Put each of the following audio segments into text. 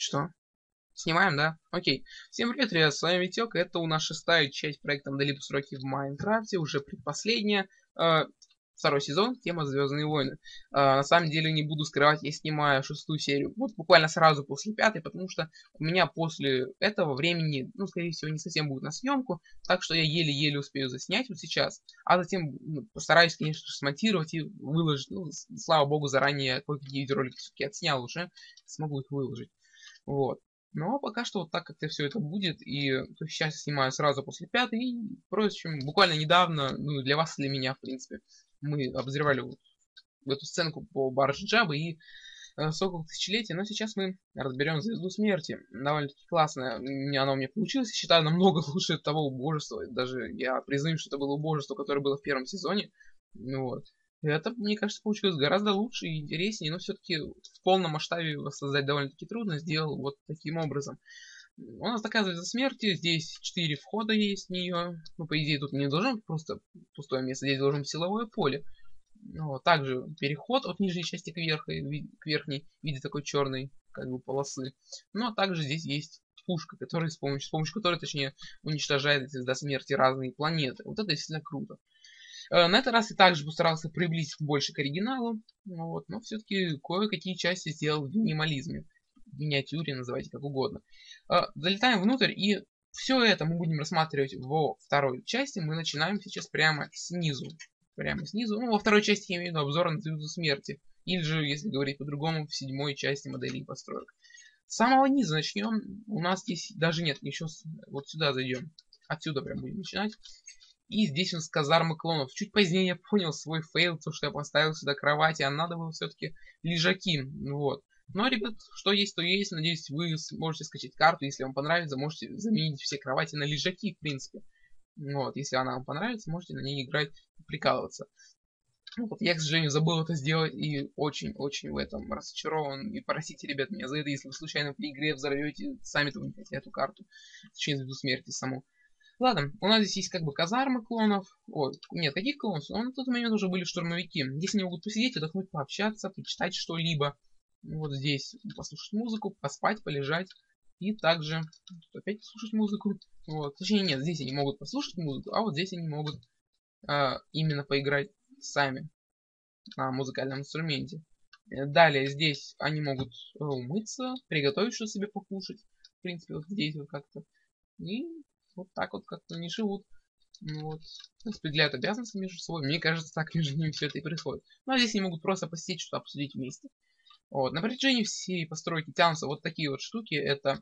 Что? Снимаем, да? Окей. Всем привет, ребят, с вами Витек. Это у нас шестая часть проекта Удали постройки в Майнкрафте, уже предпоследняя. Второй сезон, тема Звездные войны. На самом деле не буду скрывать, я снимаю шестую серию вот буквально сразу после пятой, потому что у меня после этого времени, ну, скорее всего, не совсем будет на съемку, так что я еле-еле успею заснять вот сейчас, а затем постараюсь, конечно, смонтировать и выложить. Ну, слава богу, заранее кое-какие видеоролики все-таки отснял уже, смогу их выложить. Вот. Но пока что вот так как-то все это будет, и сейчас снимаю сразу после пятой, и, впрочем, буквально недавно, ну, для вас и для меня, в принципе, мы обозревали вот эту сценку по барже Джабы и Сокол Тысячелетия, но сейчас мы разберем Звезду Смерти. Довольно-таки классно оно у меня получилось, я считаю, намного лучше того убожества, даже я признаю, что это было убожество, которое было в первом сезоне, ну вот. Это, мне кажется, получилось гораздо лучше и интереснее, но все-таки в полном масштабе воссоздать довольно-таки трудно. Сделал вот таким образом. У нас такая Звезда Смерти, здесь 4 входа есть в нее. Ну, по идее, тут не должно быть просто пустое место, здесь должно быть силовое поле. Ну, также переход от нижней части к верхней в виде такой черной как бы полосы. Ну, а также здесь есть пушка, которая с помощью которой, точнее, уничтожает Звезда Смерти разные планеты. Вот это действительно круто. На этот раз я также постарался приблизить больше к оригиналу, вот, но все-таки кое-какие части сделал в минимализме, в миниатюре, называйте как угодно. Залетаем внутрь, и все это мы будем рассматривать во второй части. Мы начинаем сейчас прямо снизу. Прямо снизу. Ну, во второй части я имею в виду обзор на Звезду Смерти. Или же, если говорить по-другому, в седьмой части моделей и построек. С самого низа начнем. У нас здесь даже нет, еще вот сюда зайдем. Отсюда прям будем начинать. И здесь у нас казармы клонов. Чуть позднее я понял свой фейл, то, что я поставил сюда кровати, а надо было все-таки лежаки. Вот. Но, ребят, что есть, то есть. Надеюсь, вы сможете скачать карту. Если вам понравится, можете заменить все кровати на лежаки, в принципе. Вот. Если она вам понравится, можете на ней играть и прикалываться. Вот. Я, к сожалению, забыл это сделать и очень-очень в этом разочарован. И простите, ребят, меня за это, если вы случайно при игре взорвете, сами-то вы не эту карту. Точнее, Звезду Смерти саму. Ладно, у нас здесь есть как бы казармы клонов. Ой, нет, каких клонов? Ну, на тот момент уже были штурмовики. Здесь они могут посидеть, отдохнуть, пообщаться, почитать что-либо. Вот здесь послушать музыку, поспать, полежать. И также опять послушать музыку. Вот. Точнее, нет, здесь они могут послушать музыку, а вот здесь они могут именно поиграть сами на музыкальном инструменте. Далее здесь они могут умыться, приготовить что себе покушать. В принципе, вот здесь вот как-то. И вот так вот как-то они живут. Ну вот. Распределяют обязанности между собой. Мне кажется, так между ними все это и происходит. Ну а здесь они могут просто посидеть, что-то обсудить вместе. Вот. На протяжении всей постройки тянутся вот такие вот штуки. Это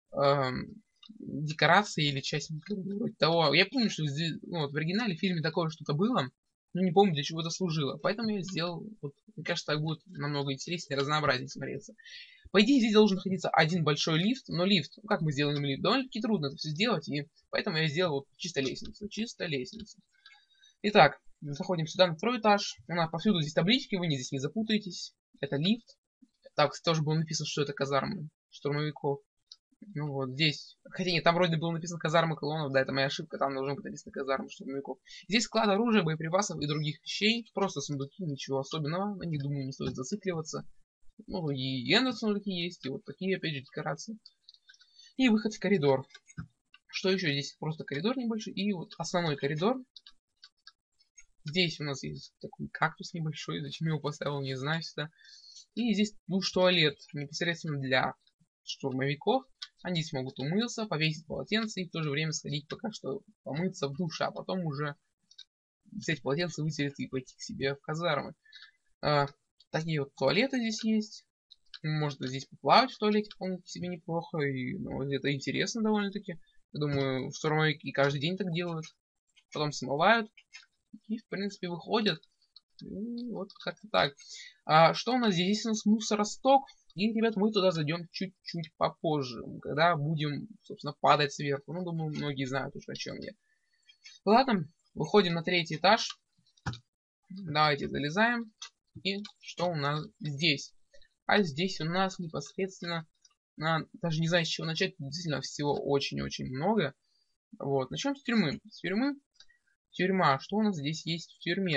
декорации или часть вроде того. Я помню, что ну, вот в оригинале в фильме такое что-то было. Но не помню, для чего это служило. Поэтому я сделал, вот, мне кажется, так будет намного интереснее, разнообразнее смотреться. По идее, здесь должен находиться один большой лифт, но лифт, ну как мы сделаем лифт? Довольно-таки трудно это все сделать, и поэтому я сделал вот чисто лестницу. Чисто лестницу. Итак, заходим сюда на второй этаж. У нас повсюду здесь таблички, вы здесь не запутаетесь. Это лифт. Так, тоже было написано, что это казармы штурмовиков. Ну вот здесь, хотя нет, там вроде было написано казармы клонов, да, это моя ошибка, там должно быть написано казармы штурмовиков. Здесь склад оружия, боеприпасов и других вещей, просто сундуки, ничего особенного, на них, думаю, не стоит зацикливаться. Ну и эндер сундуки есть, и вот такие, опять же, декорации. И выход в коридор. Что еще? Здесь просто коридор небольшой, и вот основной коридор. Здесь у нас есть такой кактус небольшой, зачем я его поставил, не знаю сюда. И здесь душ-туалет непосредственно для штурмовиков. Они здесь могут умыться, повесить полотенце и в то же время сходить пока что помыться в душе, а потом уже взять полотенце, вытереть и пойти к себе в казармы. Такие вот туалеты здесь есть. Можно здесь поплавать в туалете вполне себе неплохо. И ну, это интересно довольно-таки. Я думаю, штурмовики каждый день так делают. Потом смывают. И, в принципе, выходят. И вот как-то так. Что у нас здесь? Здесь у нас мусоросток. И, ребят, мы туда зайдем чуть-чуть попозже. Когда будем, собственно, падать сверху. Ну, думаю, многие знают уже, о чем я. Ладно, выходим на третий этаж. Давайте залезаем. И что у нас здесь? А здесь у нас непосредственно, даже не знаю, с чего начать, действительно всего очень-очень много. Вот, начнем с тюрьмы. Тюрьма. Что у нас здесь есть в тюрьме?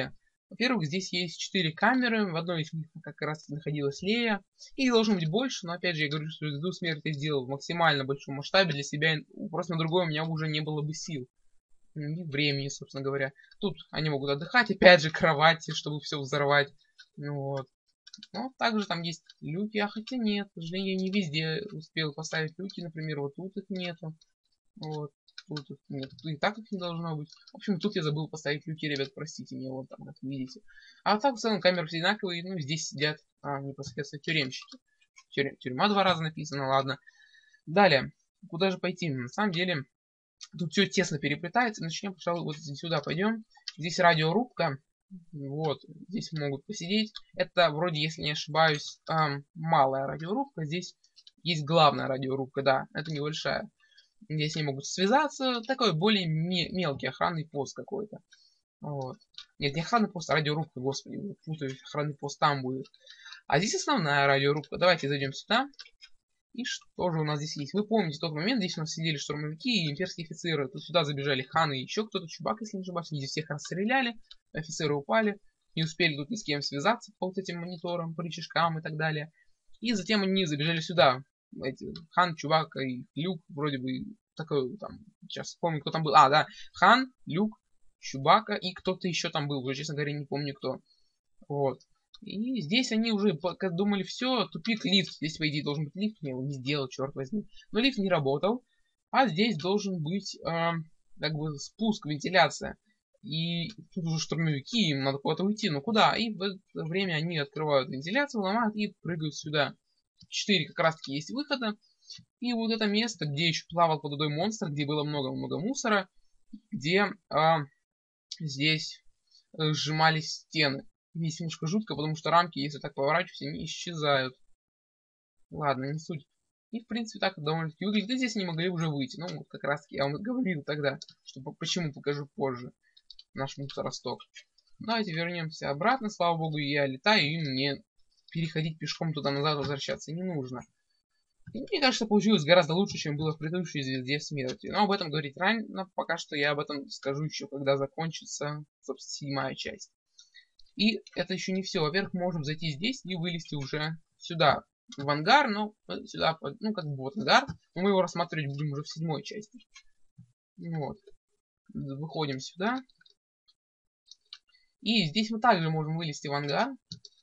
Во-первых, здесь есть 4 камеры, в одной из них как раз находилась Лея. Их должно быть больше, но опять же я говорю, что «Звезду смерти» я сделал в максимально большом масштабе для себя, просто на другое у меня уже не было бы сил. И времени, собственно говоря. Тут они могут отдыхать, опять же, кровати, чтобы все взорвать. Вот. Но также там есть люки, а хотя нет, к сожалению, я не везде успел поставить люки, например, вот тут их нету. Вот. Тут их нет, и так их не должно быть. В общем, тут я забыл поставить люки, ребят, простите меня, вот там, как видите. А так, в целом, камеры все одинаковые, ну, здесь сидят непосредственно тюремщики. Тюрьма 2 раза написано, ладно. Далее, куда же пойти? На самом деле, тут все тесно переплетается. Начнем, пожалуй, вот сюда пойдем. Здесь радиорубка. Вот, здесь могут посидеть. Это вроде, если не ошибаюсь, малая радиорубка. Здесь есть главная радиорубка, да, это небольшая. Здесь они могут связаться. Такой более мелкий охранный пост какой-то. Вот. Нет, не охранный пост, а радиорубка, господи, путаюсь, охранный пост там будет. А здесь основная радиорубка. Давайте зайдем сюда. И что же у нас здесь есть? Вы помните тот момент, здесь у нас сидели штурмовики и имперские офицеры. Тут сюда забежали Хан и еще кто-то, Чубак, если не ошибаюсь. Они здесь всех расстреляли, офицеры упали. Не успели тут ни с кем связаться по вот этим мониторам, по рычажкам и так далее. И затем они забежали сюда. Эти, Хан, Чубак и Люк, вроде бы такой там, сейчас вспомню, кто там был. А, да, Хан, Люк, Чубака и кто-то еще там был, уже, честно говоря, не помню кто. Вот. И здесь они уже думали, все, тупик, лифт. Здесь, по идее, должен быть лифт, я его не сделал, черт возьми. Но лифт не работал, а здесь должен быть, как бы, спуск, вентиляция. И тут уже штурмовики, им надо куда-то уйти, но куда? И в это время они открывают вентиляцию, ломают и прыгают сюда. 4 как раз-таки есть выхода. И вот это место, где еще плавал под водой монстр, где было много-много мусора, где здесь сжимались стены. Здесь немножко жутко, потому что рамки, если так поворачивать, они исчезают. Ладно, не суть. И, в принципе, так довольно-таки выглядит. И здесь они могли уже выйти. Ну, вот как раз я вам говорил тогда, что почему покажу позже наш мусоросток. Давайте вернемся обратно. Слава богу, я летаю, и мне переходить пешком туда-назад возвращаться не нужно. И мне кажется, получилось гораздо лучше, чем было в предыдущей «Звезде смерти». Но об этом говорить рано. Пока что я об этом скажу еще, когда закончится, собственно, 7-я часть. И это еще не все. Во-первых, мы можем зайти здесь и вылезти уже сюда, в ангар, но сюда, ну, как бы вот ангар, но мы его рассматривать будем уже в 7-й части. Вот. Выходим сюда. И здесь мы также можем вылезти в ангар.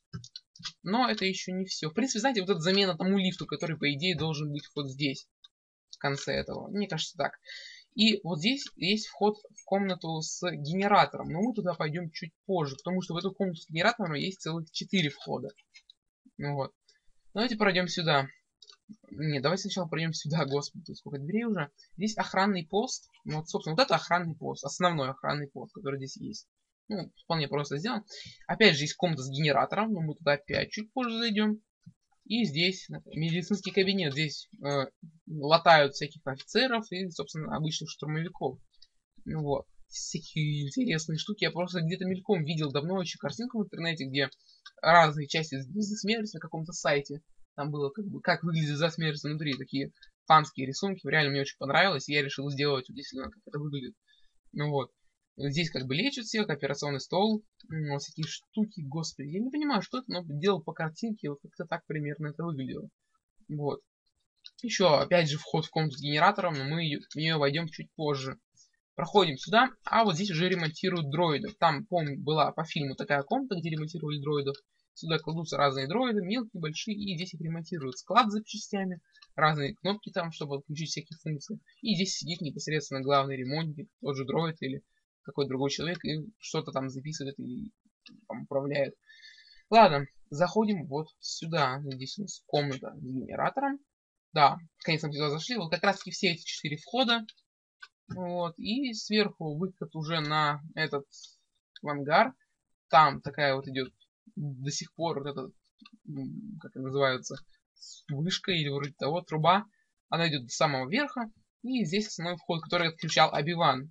Но это еще не все. В принципе, знаете, вот эта замена тому лифту, который, по идее, должен быть вот здесь, в конце этого. Мне кажется, так. И вот здесь есть вход в комнату с генератором. Но мы туда пойдем чуть позже, потому что в эту комнату с генератором есть целых 4 входа. Ну вот. Давайте пройдем сюда. Не, давайте сначала пройдем сюда, господи, тут сколько дверей уже. Здесь охранный пост. Вот, собственно, вот это охранный пост. Основной охранный пост, который здесь есть. Ну, вполне просто сделан. Опять же, есть комната с генератором, но мы туда опять чуть позже зайдем. И здесь медицинский кабинет. Здесь латают всяких офицеров и, собственно, обычных штурмовиков. Ну вот. Всякие интересные штуки. Я просто где-то мельком видел давно еще картинку в интернете, где разные части «Звезды смерти» на каком-то сайте. Там было как выглядит «Звезда смерти» внутри. Такие фанские рисунки. Реально мне очень понравилось. И я решил сделать действительно, как это выглядит. Ну вот. Здесь как бы лечат всех, операционный стол, всякие штуки, господи. Я не понимаю, что это, но делал по картинке, вот как-то так примерно это выглядело. Вот. Еще, опять же, вход в комнату с генератором, но мы в нее войдем чуть позже. Проходим сюда, а вот здесь уже ремонтируют дроидов. Там, помню, была по фильму такая комната, где ремонтировали дроидов. Сюда кладутся разные дроиды, мелкие, большие, и здесь их ремонтируют. Склад с запчастями, разные кнопки там, чтобы отключить всякие функции. И здесь сидит непосредственно главный ремонтник, тот же дроид или какой-то другой человек, и что-то там записывает и там управляет. Ладно, заходим вот сюда. Здесь у нас комната с генератором. Да, наконец мы сюда зашли. Вот как раз таки все эти 4 входа. Вот, и сверху выход уже на этот ангар. Там такая вот идет до сих пор вот эта, как это называется, вышка или вроде того, труба. Она идет до самого верха. И здесь основной вход, который отключал Оби-Ван.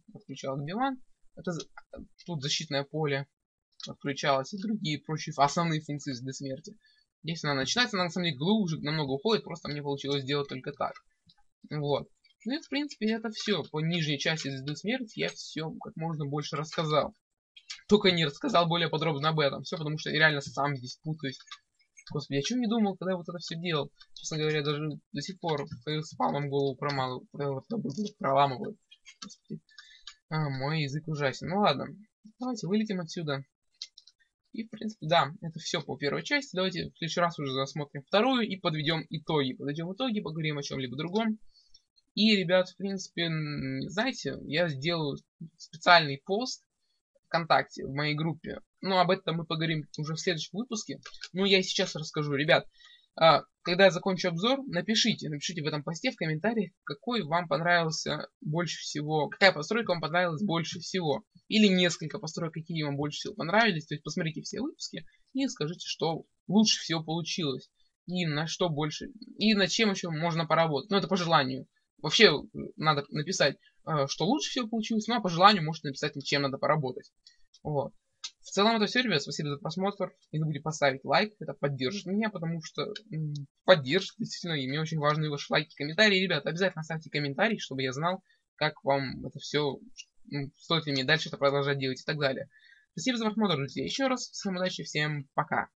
Это тут защитное поле отключалось и другие прочие основные функции Звезды смерти. Здесь она начинается, она на самом деле глубже, намного уходит, просто мне получилось сделать только так. Вот. Ну и в принципе это все. По нижней части Звезды смерти я все как можно больше рассказал. только не рассказал более подробно об этом. Все, потому что я реально сам здесь путаюсь. Господи, о чем не думал, когда вот это все делал? Честно говоря, даже до сих пор спамом голову проламываю. Господи. Мой язык ужасен. Ну ладно, давайте вылетим отсюда. И, в принципе, да, это все по первой части. Давайте в следующий раз уже засмотрим вторую и подведем итоги. Подведем итоги, поговорим о чем-либо другом. И, ребят, в принципе, знаете, я сделаю специальный пост ВКонтакте, в моей группе. Но об этом мы поговорим уже в следующем выпуске. Но я сейчас расскажу. Ребят, когда я закончу обзор, напишите в этом посте в комментариях, какой вам понравился больше всего, какая постройка вам понравилась больше всего. Или несколько построек, какие вам больше всего понравились. То есть посмотрите все выпуски и скажите, что лучше всего получилось. И на что больше, и над чем еще можно поработать. Ну, это по желанию. Вообще, надо написать, что лучше всего получилось, ну, а по желанию можете написать, над чем надо поработать. Вот. В целом это все, ребят. Спасибо за просмотр. Не забудьте поставить лайк. Это поддержит меня, потому что поддержит, действительно. И мне очень важны ваши лайки, комментарии. Ребят, обязательно ставьте комментарий, чтобы я знал, как вам это все, стоит ли мне дальше это продолжать делать и так далее. Спасибо за просмотр, друзья. Еще раз. Всем удачи, всем пока.